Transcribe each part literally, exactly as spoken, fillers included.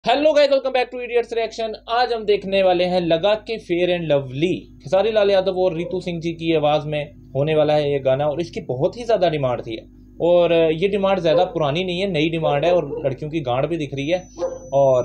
Hello guys, welcome back to idiots reaction. आज हम देखने वाले हैं लगा के fair and lovely. Khesari Lal Yadav और रितु सिंह जी की आवाज़ में होने वाला है ये गाना और इसकी बहुत ही ज़्यादा डिमांड थी और ये डिमांड ज़्यादा पुरानी नहीं है, नई डिमांड है और लड़कियों की गांड भी दिख रही है। और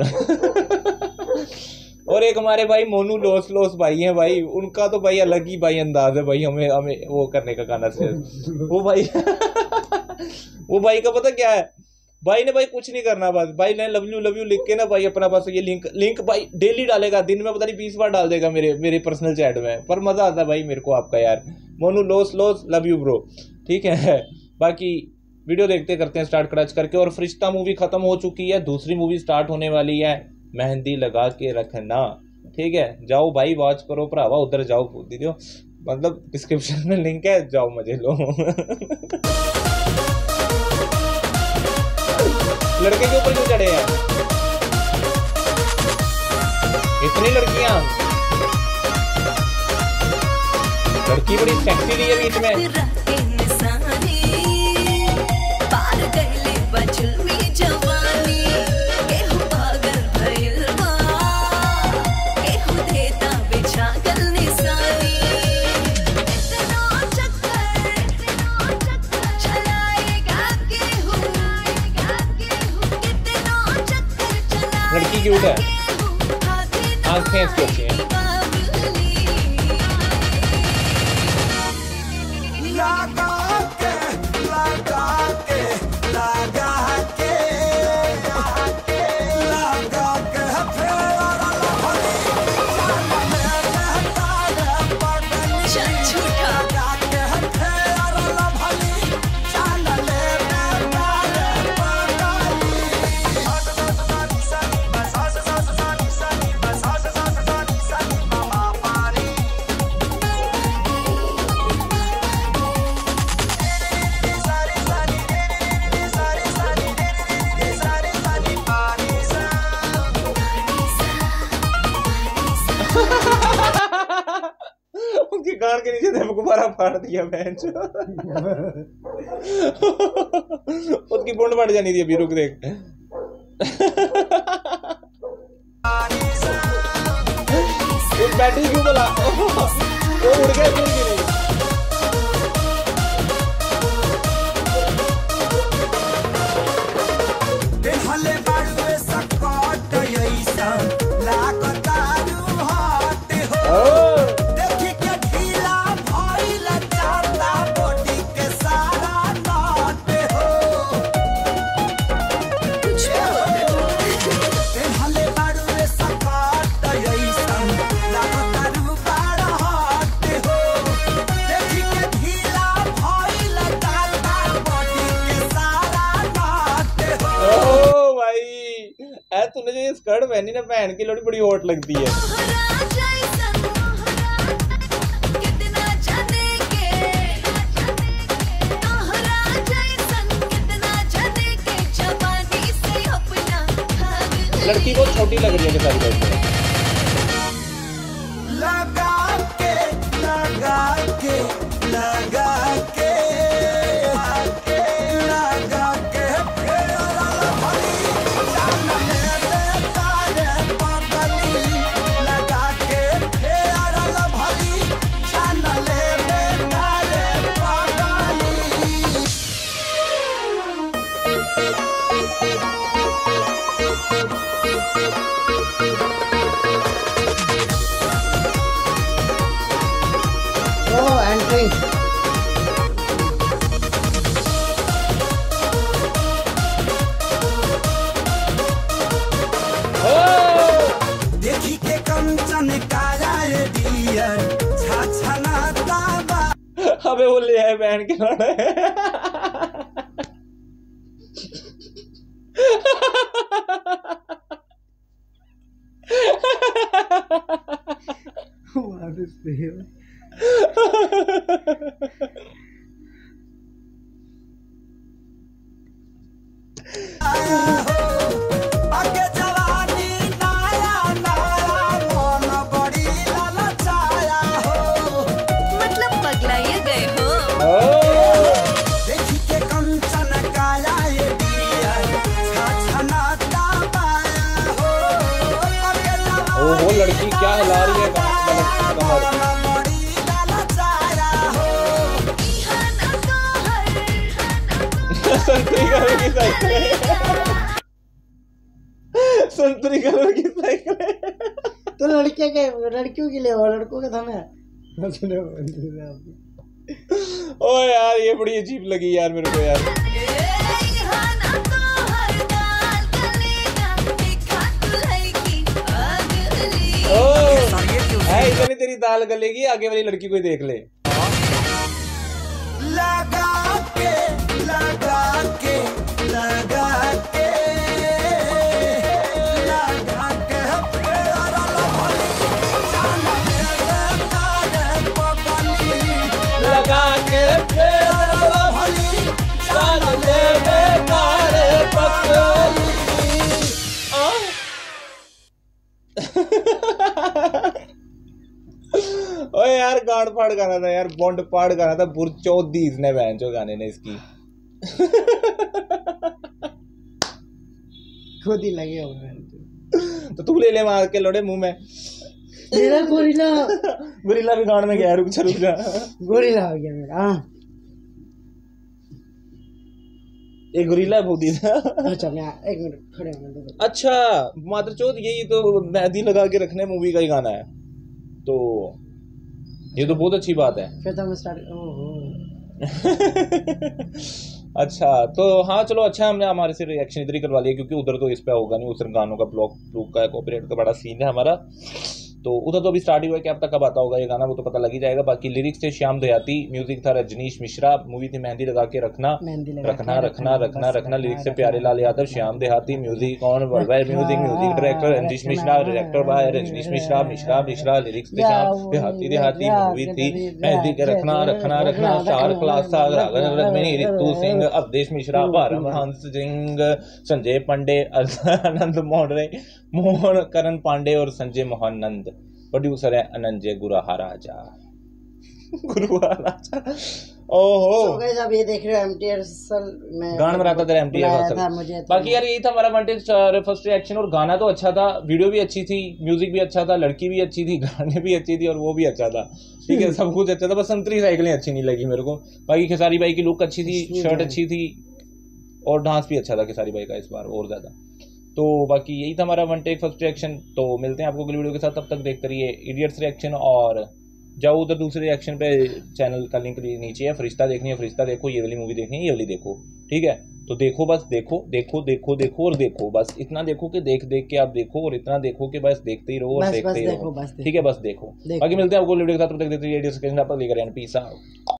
और एक हमारे भाई मोनू लोस लोस भाई हैं भाई, उनका तो भाई अलग ही भाई अंदाज है भाई हमें हमें वो करने का गाना से वो भाई वो भाई का पता क्या है, भाई ने भाई कुछ नहीं करना, बस भाई ने लव यू लव यू लिख के ना भाई अपना बस ये लिंक लिंक भाई डेली डालेगा, दिन में पता नहीं बीस बार डाल देगा मेरे मेरे पर्सनल चैट में, पर मजा आता है भाई मेरे को आपका यार। मोनू लोस लोस लव यू ब्रो, ठीक है। बाकी वीडियो देखते करते हैं स्टार्ट क्रच करके। और फरिश्ता मूवी खत्म हो चुकी है, दूसरी मूवी स्टार्ट होने वाली है, मेहंदी लगा के रखना, ठीक है। जाओ भाई वॉच करो भरावा, उधर जाओ दीदी, मतलब डिस्क्रिप्शन में लिंक है, जाओ मजे लो। लड़के के ऊपर क्यों चढ़े हैं इतनी लड़कियां? लड़की बड़ी सेक्सी रही है बीच में। लड़की क्यूट है, आंखें इसकी अच्छी हैं। उसकी गाड़ के नीचे गुब्बारा फाड़ दिया बेंच। उसकी बुंड बढ़ जानी थी अभी, रुक देख। बैटरी क्यों बोला वो उड़ गया क्यों नहीं? तूने जो ये स्कर्ट पहनी ना बहन की लोड़ी बड़ी हॉट लगती है। लड़की बहुत छोटी लग रही है सारी बात में। लगा के लगा के लगा के अबे वो ले आए बहन के लाने। What is this? वो लड़की क्या हिला रही है कमर। संतरी कलर की साइकिल संतरी कलर की साइकिल तो लड़कियों के लड़कियों के लिए हो, लड़कों का था ना। ओ यार ये बड़ी अजीब लगी यार मेरे को यार। ओ इतनी तेरी दाल गलेगी, आगे वाली लड़की को ही देख ले। लगा के लगा के लगा के लगा के लगा के ओए यार गाड़ फाड़ गाना था यार, बॉन्ड फाड़ गाना था, बुरचौथ दी इसने बहन जो गाने ने इसकी। खुद ही लगे हो तो तू ले ले मार के लोड़े मुंह में। मेरा गोरिल्ला गोरिल्ला भी गान में गया, रुक जा रुक जा। गोरिल्ला हो गया मेरा। हाँ एक गोरिल्ला भूदी था। अच्छा मैं एक मिनट खड़े होने। अच्छा मातृचोद यही तो मेहंदी लगा के रखने मूवी का ही गाना है, तो ये तो बहुत अच्छी बात है। फिर तो मैं स्टार्ट ओहो अच्छा तो हाँ चलो अच्छा, हमने हमारे से रिएक्शन इधर ही करवा लिया क्योंकि उधर तो इस पे होगा नहीं, उधर गानों का ब्लॉक ब्लूक का कॉपीराइट का बड़ा सीन है हमारा, तो उधर तो अभी स्टार्ट ही हुआ है कि अब तक कब आता होगा ये गाना वो तो पता लग ही जाएगा। बाकी लिरिक्स थे श्याम देहाती, म्यूजिक था रजनीश मिश्रा, मूवी थी मेहंदी लगा के रखना रखना रखना रखना रखना, लिरिक्स से प्यारे लाल यादव, श्याम देहाती, म्यूजिक कौन music music director Ranjish Mishra, director by Rajnish Mishra Mishra Mishra, lyrics थे श्याम देहाती देहाती, मूवी थी मेहंदी के रखना रखना रखना, स्टार क्लास रितु सिंह, अवधेश मिश्रा, हंस सिंह, संजय पांडे, आनंद मोहन मोहन करण पांडे और संजय मोहन नंद, प्रोड्यूसर है अनंजय गुरुहाराजा गुरुहाराजा। ओहो so guys आप ये देख रहे हो एमटीआर में गाना बनाता था एमटीआर। बाकी यार यही था हमारा वांटेड फर्स्ट रिएक्शन, और गाना तो अच्छा था, वीडियो भी अच्छी थी, म्यूजिक भी अच्छा था, लड़की भी अच्छी थी, गाने भी अच्छी थी और वो भी अच्छा था, ठीक है सब कुछ अच्छा था, बस संतरी साइकिलें अच्छी नहीं लगी मेरे को। बाकी खेसारी भाई की लुक अच्छी थी, शर्ट अच्छी थी और डांस भी अच्छा था खेसारी भाई का इस बार और ज्यादा। तो बाकी यही था हमारा वन टेक फर्स्ट रिएक्शन, तो मिलते हैं आपको अगली वीडियो के साथ, तब तक देखते रहिए इडियट्स रिएक्शन, और जाओ उधर दूसरे रिएक्शन पे, चैनल का लिंक नीचे है, फरिश्ता देखनी है फरिश्ता देखो, ये वाली मूवी देखनी है ये वाली देखो, ठीक है तो देखो बस देखो देखो देखो देखो और देखो, बस इतना देखो कि देख देख के आप देखो, और इतना देखो कि बस देखते ही रहो और देखते ही रहो, ठीक है बस देखो। बाकी मिलते हैं आपको वीडियो के साथ, तब तक देखते रहिए इडियट्स रिएक्शन, आप लेकर पीस आउट।